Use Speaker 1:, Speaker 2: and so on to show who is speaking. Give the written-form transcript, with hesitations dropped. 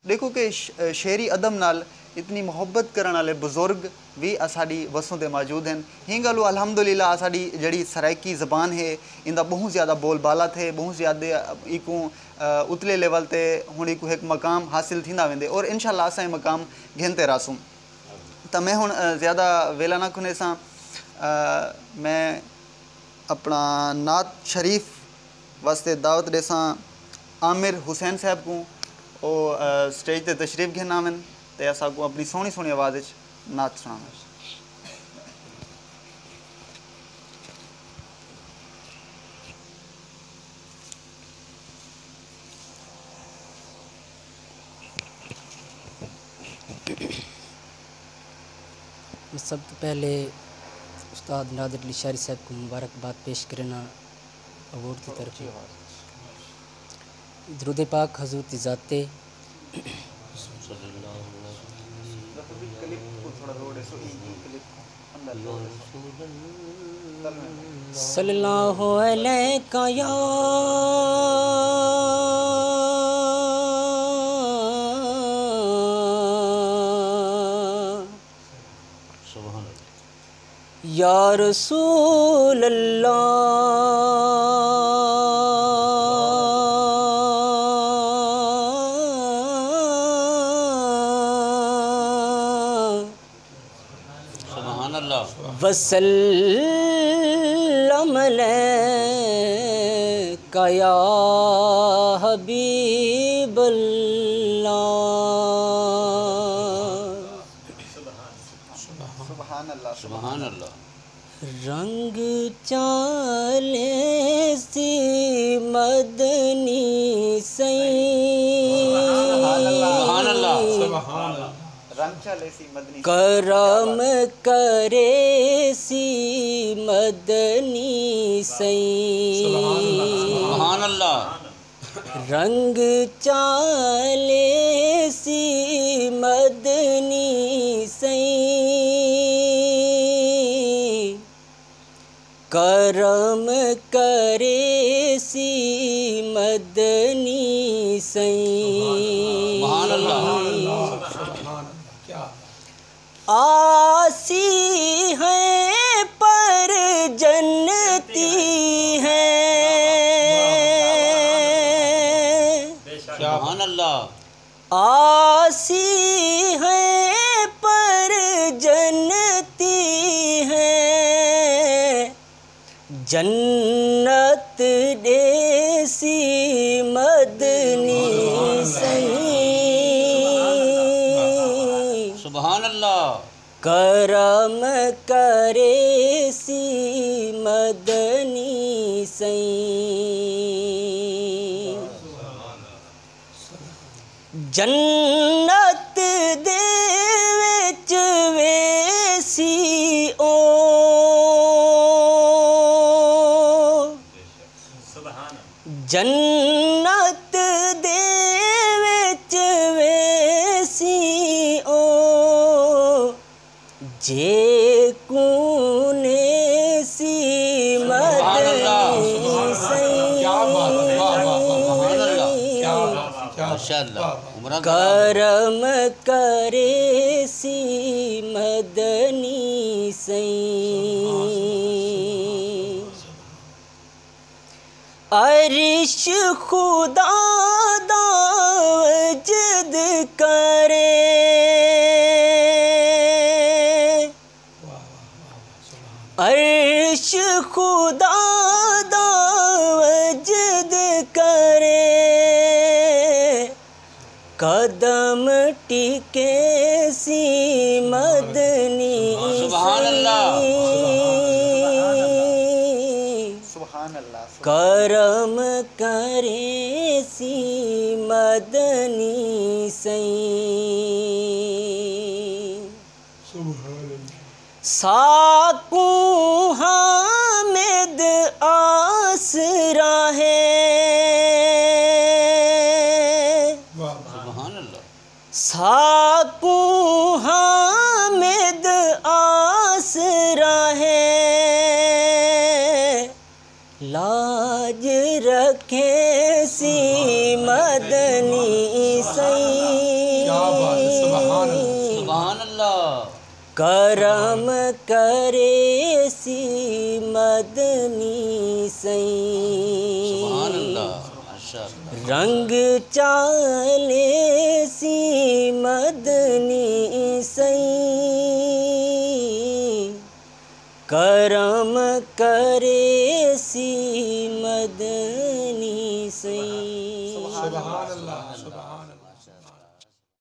Speaker 1: देखो कि शेरी अदब नाल इतनी मुहब्बत करने वाले बुजुर्ग भी असाड़ी वसों ते मौजूद हैं। ही गल अल्हम्दुलिल्लाह असाड़ी जड़ी सराइकी ज़बान है इंदा बहुत ज़्यादा बोलबाला थे, बहुत ज़्यादा इको उतले लेवल ते हुण इको एक मकाम हासिल थींदा वेंदे और इंशाअल्लाह असां मकाम घेंदे रासूं। तो मैं हुण ज़्यादा वेला ना खुने सां मैं अपना नात शरीफ वास्ते दावत ॾेसां आमिर हुसैन साहब को वो स्टेज ते तशरीफ़ घेन आवन ते असां को अपनी सोहनी सोहनी आवाज़ नात सुनावन।
Speaker 2: सब तो पहले उस्ताद नादिर अली शारी साहब को मुबारकबाद पेश करना अवार्ड की तरफ दरूद पाक हजूर की ज़ाते सल्लल्लाहु अलैका या या रसूल अल्लाह
Speaker 3: सुभान अल्लाह
Speaker 2: वसल्लम अलैका या हबीब
Speaker 3: सुभान अल्लाह।
Speaker 2: रंग चाले सी मदनी सई करम करे सी मदनी सई
Speaker 3: सुभान अल्लाह।
Speaker 2: रंग चाले सी मदनी सई करम करे सी मदनी सई
Speaker 3: सुभान अल्लाह।
Speaker 2: आसी हैं पर जन्नती हैं
Speaker 3: सुभान अल्लाह।
Speaker 2: आसी हैं पर जन्नती हैं जन्नत देसी मदनी सही
Speaker 3: सुभान अल्लाह।
Speaker 2: करम करे सी मदनी सही जन्नत दे विच वेसी ओ जन्नत दे विच वेसी ओ जे कूने सी मदनी सही करम करे सी मदनी सही अर्श खुदा दा वजद करे अर्श खुदा दा वजद करे कदम टिके सी मदनी करम करे सी मदनी सही साकू हामिद आसरा है साकू हामिद आसरा है लाज रखे सी मदनी सही
Speaker 3: सुभान अल्लाह
Speaker 2: करम करे सी मदनी
Speaker 3: सुभान
Speaker 2: सई
Speaker 3: अल्लाह माशाअल्लाह
Speaker 2: रंग चाले सी मदनी सई करम करे सी मदनी सई।
Speaker 4: सुभान अल्लाह।